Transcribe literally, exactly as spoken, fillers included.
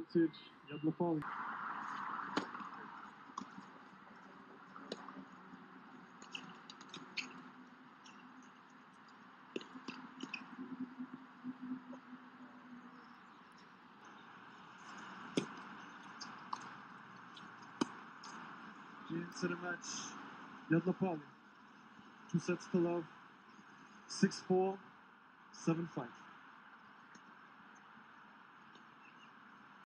advantage, Yadlapalli. Into the match, Yadlapalli. Two sets to love. six four, seven five.